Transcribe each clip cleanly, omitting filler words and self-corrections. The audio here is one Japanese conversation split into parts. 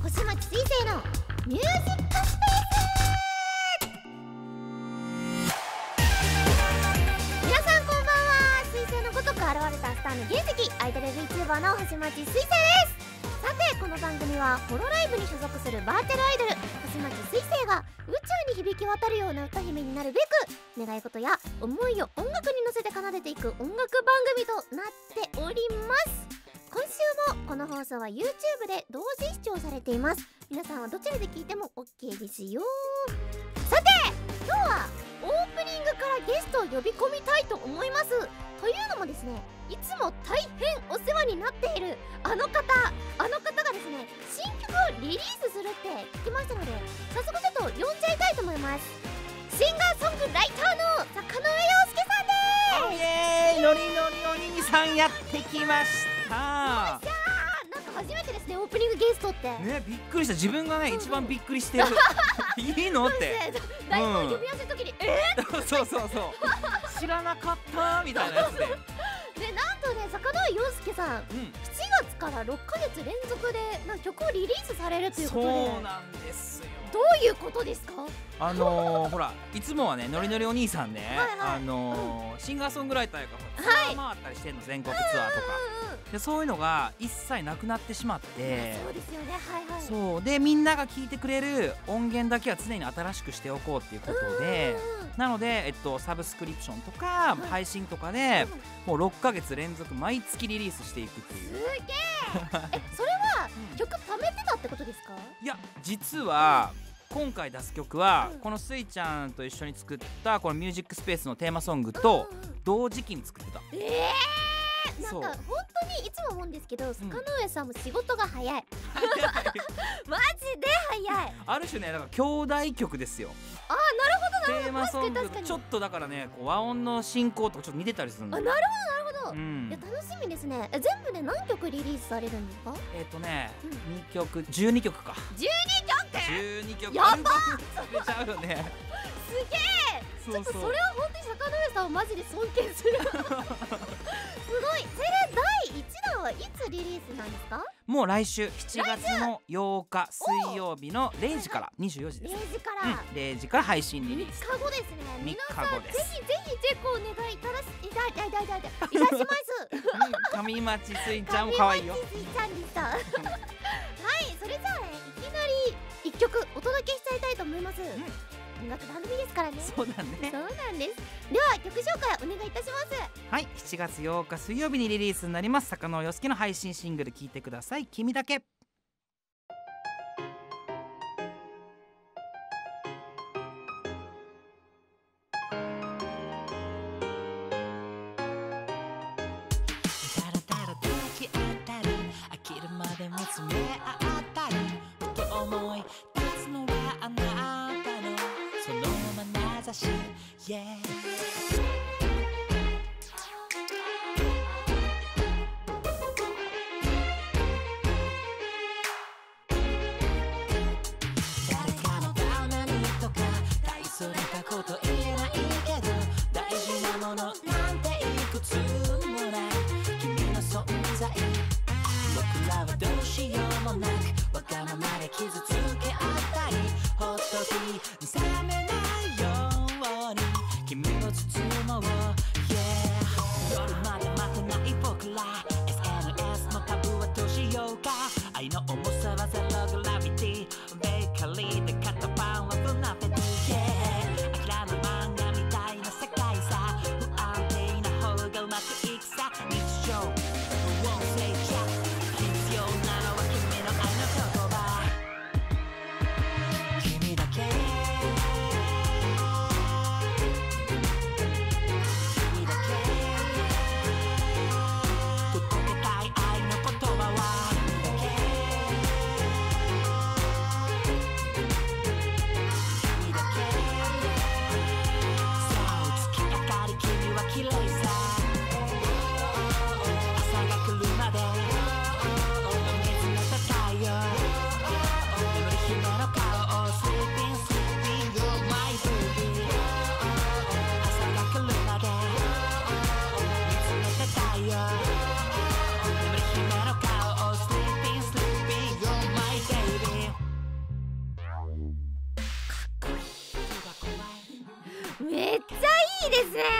星町水星のミュージックスペース。皆さんこんばんは。水星のごとく現れたスターの原石、アイドル VTuber の星町水星です。さてこの番組はホロライブに所属するバーチャルアイドル星町水星が宇宙に響き渡るような歌姫になるべく願い事や思いを音楽に乗せて奏でていく音楽番組となっております。今週もこの放送は YouTube で同時視聴されています。皆さんはどちらで聞いても OK ですよ。さて今日はオープニングからゲストを呼び込みたいと思います。というのもですね、いつも大変お世話になっているあの方がですね、新曲をリリースするって聞きましたので、早速ちょっと呼んじゃいたいと思います。シンガーソングライターの坂上陽介さんです。 イエーイ、ノリノリお兄さんやってきました。 なんか初めてですね、オープニングゲストってね、びっくりした。自分がね、一番びっくりしてるいいのって台本読み合わせるときにそう知らなかったみたいなやつでで、なんとね、坂上陽介さん、7月から6ヶ月連続で曲をリリースされるということで。 そうなんですよ。 どういうことですか？ ほら、いつもはね、ノリノリお兄さんね、シンガーソングライターがツアー回ったりしてんの、全国ツアーとかで、そういうのが一切なくなってしまって、 そうですよね、はいはい。 そうで、みんなが聴いてくれる音源だけは常に新しくしておこうっていうことで、なので、サブスクリプションとか配信とかでもう6ヶ月連続毎月リリースしていくっていう。 すげえそれは曲貯めてたってことですか？ いや、実は今回出す曲はこのスイちゃんと一緒に作ったこのミュージックスペースのテーマソングと同時期に作ってた。 なんか本当にいつも思うんですけど、坂上さんも仕事が早いマジで早い。 ある種ね、だから兄弟曲ですよ。 ああ、なるほどなるほど。 テーマソングとちょっとだからね、こう和音の進行とかちょっと似てたりするの。 なるほどなるほど。いや、楽しみですね。全部で何曲リリースされるんですか ？2曲、12曲か。12曲。 やばっ出ちゃうよね。 すげえ。ちょっとそれは本当に坂上さんをマジで尊敬するすごい。それ第1弾はいつリリースなんですか？ もう来週7月の8日水曜日の0時から24時です。0時から配信リリース。 3日後ですね。皆さんぜひぜひチェックお願いいたします上町すいちゃんも可愛いよ。 すいちゃんでしたはい、それじゃあね、いきなり1曲お届けしちゃいたいと思います。音楽番組ですからね。 そうだね。 そうなんです。では曲紹介お願いいたします。 はい、7月8日水曜日にリリースになります坂野陽介の配信シングル聴いてください。君だけ。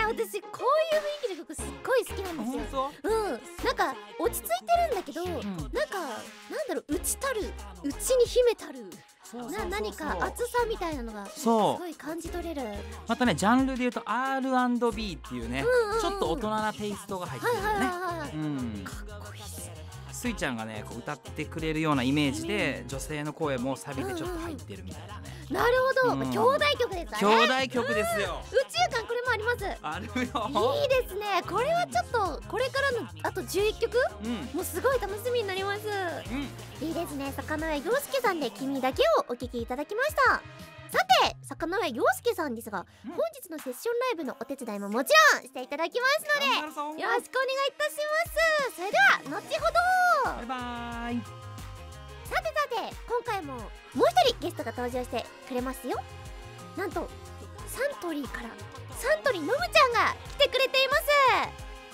私こういう雰囲気の曲すっごい好きなんですよ。 本なんか落ち着いてるんだけど、なんかなんだろう、内に秘めたる何か熱さみたいなのがすそごい感じ取れる。 またね、ジャンルで言うと R&B っていうね、ちょっと大人なテイストが入ってるよね。 かっこいいっす。 スイちゃんがねこう歌ってくれるようなイメージで、女性の声もサビでちょっと入ってるみたいなね。 なるほど、兄弟曲ですね。 兄弟曲ですよ。 宇宙観これもあります。 あるよ。 いいですね。これはちょっとこれからのあと11曲、もうすごい楽しみになります。いいですね。坂上陽介さんで君だけをお聴きいただきました。さて、坂上陽介さんですが、本日のセッションライブのお手伝いももちろんしていただきますので、よろしくお願いいたします。それでは後ほど。 バイバーイ。 さて今回ももう一人ゲストが登場してくれますよ。なんとサントリーからサントリーのむちゃんが来てくれています。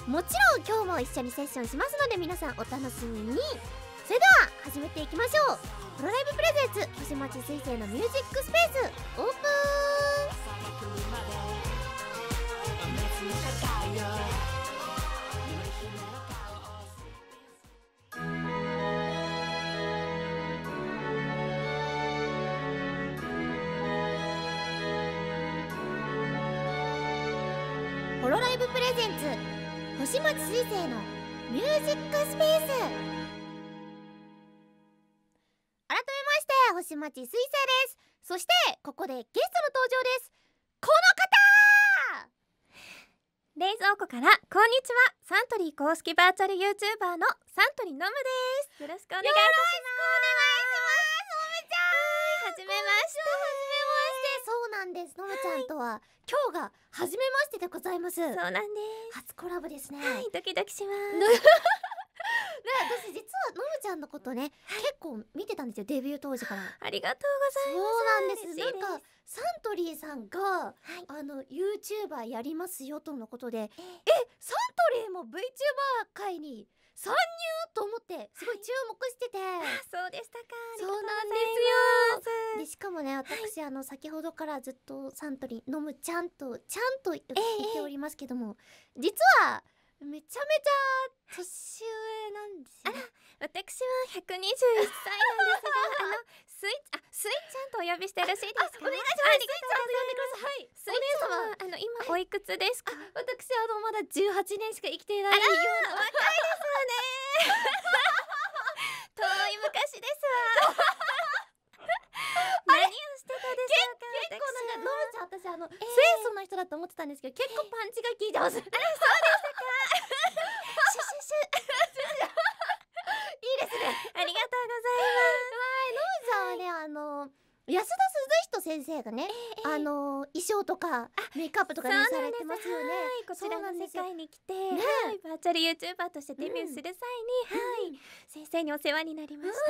もちろん今日も一緒にセッションしますので、皆さんお楽しみに。それでは始めていきましょう。ホロライブプレゼンツ星町水星のミュージックスペースオープン。ホロライブプレゼンツ星町水星のミュージックスペース。改めまして星町水星です。そしてここでゲストの登場です。この方、 冷蔵庫からこんにちは。サントリー公式バーチャル YouTuber のサントリーのむです。よろしくお願いいたします。 はじめまして。そうなんです。のむちゃんとは、今日が初めましてでございます。 そうなんです。 初コラボですね。 はい、ドキドキします。 私実はのむちゃんのことね、結構見てたんですよ、デビュー当時から。 ありがとうございます。 そうなんです。なんかサントリーさんが、YouTuber やりますよとのことで、サントリーも VTuber 界に参入と思ってすごい注目してて。 そうでしたか。 そうなんですよ。でしかもね、私先ほどからずっとサントリーのむちゃんと言っておりますけども、実はめちゃめちゃ年上なんですよ。 私は121歳なんですが、スイちゃんとお呼びしてよろしいですか？ お願いします。スイちゃんと呼んでください。 スイちゃんは今おいくつですか？ 私まだ18年しか生きていないような。 若いですね。遠い昔ですわ。何をしてたでしょうか？ 結構なんかのむちゃん、私清楚な人だと思ってたんですけど、結構パンチが効いてます。 そうでしたか。シュシュシュ。 いいですね。 ありがとうございます。 のむちゃんはね、安田鈴人先生がね、衣装とかメイクアップとかねされてますよね。 こちらの世界に来て、バーチャル YouTuber としてデビューする際に、先生にお世話になりました。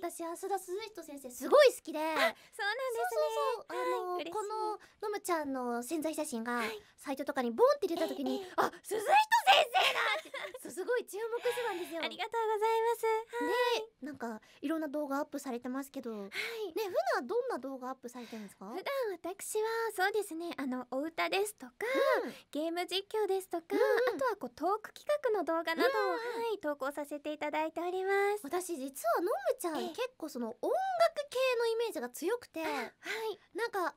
私安田鈴人先生すごい好きで。 そうなんですね。 こののむちゃんの宣材写真がサイトとかにボンって出た時に、鈴人先生だってすごい注目してたんですよ。 ありがとうございます。 で、なんかいろんな動画アップされてますけど、ね、普段どんな動画アップされてるんですか？ 普段私はそうですね、お歌ですとか、ゲーム実況ですとか、あとはトーク企画の動画などを、投稿させていただいております。 私実はのむちゃん、結構その音楽系のイメージが強くて、なんか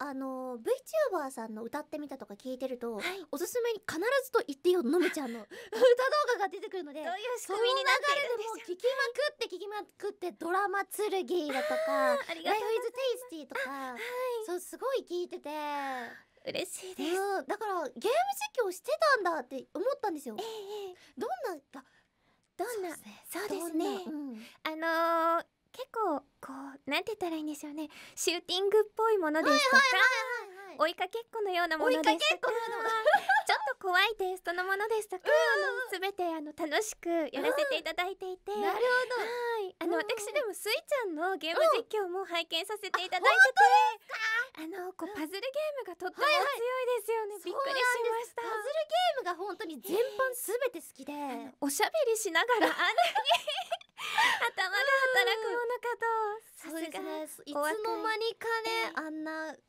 VTuber さんの歌ってみたとか聞いてると、おすすめに必ずと言っていいよのむちゃんの歌動画が出てくるので、 どういう仕組みになっているんでしょう。 聞きまくってドラマ剣だとかありがとうございます。 Life is Tasty とか、そうすごい聞いてて嬉しいです。 だからゲーム実況してたんだって思ったんですよ。どんなそうですね。結構なんて言ったらいいんでしょうね。シューティングっぽいものですとか、追いかけっこのようなものですとか、ちょっと怖いテイストのものですとか、すべて楽しくやらせていただいていて、 なるほど。 私でもスイちゃんのゲーム実況も拝見させていただいてて、パズルゲームがとっても強いですよね。びっくりしました。 パズルゲームが本当に全般すべて好きで、 おしゃべりしながらあんなに頭が働くものかと。 そうですね。いつの間にかね、あんな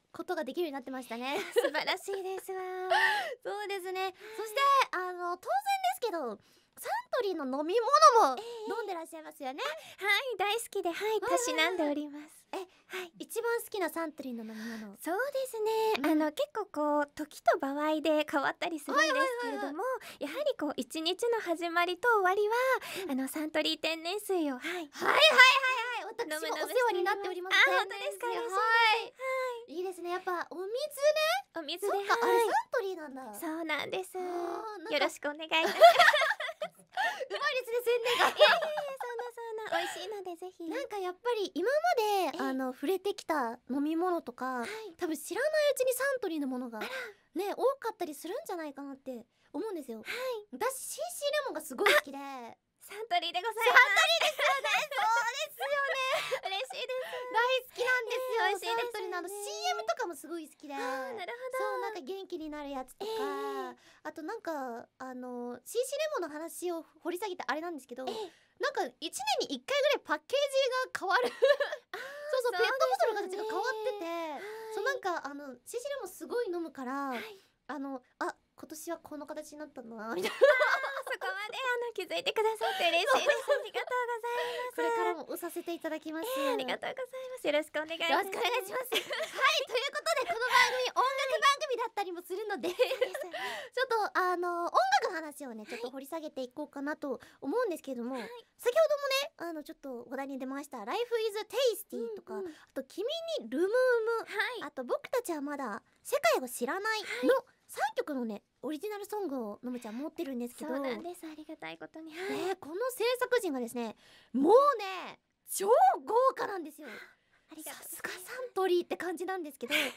ことができるようになってましたね。 素晴らしいですわ。 そうですね。そして当然ですけどサントリーの飲み物も飲んでらっしゃいますよね。 はい大好きで、はいたしなんでおります。 一番好きなサントリーの飲み物。 そうですね、結構こう時と場合で変わったりするんですけれども、やはりこう一日の始まりと終わりは、サントリー天然水をはい私もお世話になっております。 本当ですか？嬉しいです。 はいいいですね。やっぱお水ね。 お水で、 そっか、あれサントリーなんだ。 そうなんです。よなんかろしくお願いいたします。 うまいですね、宣伝が。 そんな美味しいのでぜひ。 なんかやっぱり今まで触れてきた飲み物とか、多分知らないうちにサントリーのものがね多かったりするんじゃないかなって思うんですよ。私 CC レモンがすごい好きで。 サントリーでございます。 サントリーですよね。そうですよね。 嬉しいです。 大好きなんですよ。 美味しいですよね。 サントリーのCM とかもすごい好きで。 なるそうなんか元気になるやつとか、あとなんかCC レモンの話を掘り下げてあれなんですけど、なんか1年に1回ぐらいパッケージが変わる。そうそう、ペットボトルの形が変わってて、そうなんかCC レモンすごい飲むから、今年はこの形になったんだなみたいな。 そこまで気づいてくださって嬉しいです。ありがとうございます。 これからも押させていただきます。 ありがとうございます。よろしくお願いいたします。 よろしくお願いします。はい、ということでこの番組音楽番組だったりもするのでちょっと音楽の話をねちょっと掘り下げていこうかなと思うんですけれども、先ほどもねちょっと話題に出ました Life is Tasty とか、あと君にルムーム、あと僕たちはまだ世界を知らないの3曲のねオリジナルソングをのむちゃん持ってるんですけど、 そうなんです。ありがたいことに、 この制作陣がですねもうね超豪華なんですよ。さすがサントリーって感じなんですけどLife is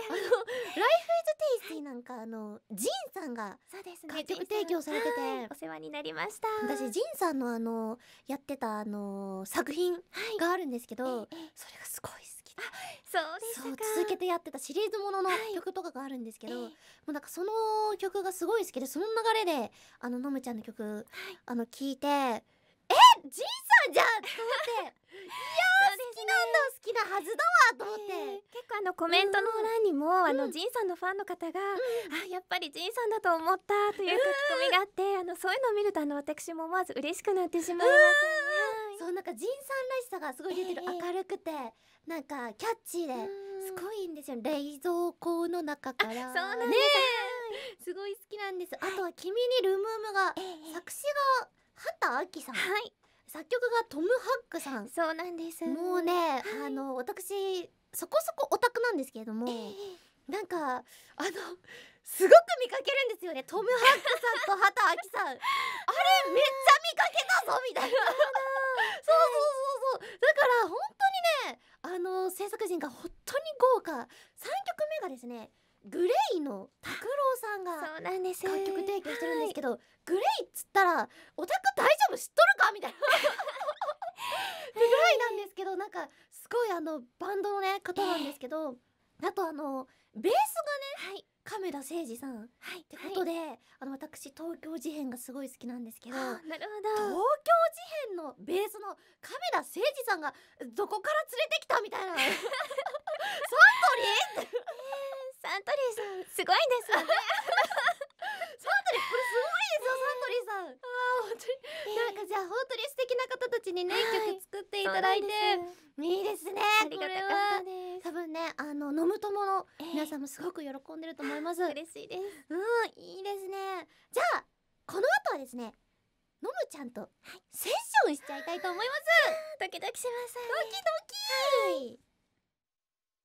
Tasty なんかジンさんが楽曲提供されてて、 お世話になりました。 私ジンさんのやってた作品があるんですけど、それがすごい好きで、 そうでしたか。 続けてやってたシリーズものの曲とかがあるんですけど、もうなんかその曲がすごい好きで、その流れでのむちゃんの曲聴いて、ジンさんじゃんと思って、いや好きなはずだわと思って、 結構コメントの欄にもジンさんのファンの方がやっぱりジンさんだと思ったという書き込みがあって、そういうのを見ると私も思わず嬉しくなってしまいます。 そうなんかジンさんらしさがすごい出てる。明るくてなんかキャッチーですごいいいんですよ。冷蔵庫の中から。 そうなんです。 すごい好きなんです。あとは君にルムームが作詞が畑明さん、作曲がトム・ハックさん。 そうなんです。 もうね私そこそこオタクなんですけれども、なんかすごく見かけるんですよね、トム・ハックさんと畑明さん。あれめっちゃ見かけたぞみたいな。そうだから本当にね制作陣が本当に豪華。3曲目がですねグレイの拓郎さんがそうなんです。 楽曲提供してるんですけど、グレイっつったらオタク大丈夫知っとるかみたいなぐらいなんですけど、なんかすごいバンドのね方なんですけど、あとベースがね、亀田誠治さんってことで、私東京事変がすごい好きなんですけど、 なるほ東ど。 京事変のベースの亀田誠治さんがどこから連れてきたみたいなサントリーってサントリーさんすごいですよね。 サントリーこれすごいですよ、サントリーさん。本当になんかじゃあ本当に素敵な方たちにね曲作っていただいて、いいですね。 ありがたかったです。 多分ね飲む友の皆さんもすごく喜んでると思います。 嬉しいです。 いいですね。じゃあこの後はですねのむちゃんとセッションしちゃいたいと思います。 ドキドキします。 ドキドキ。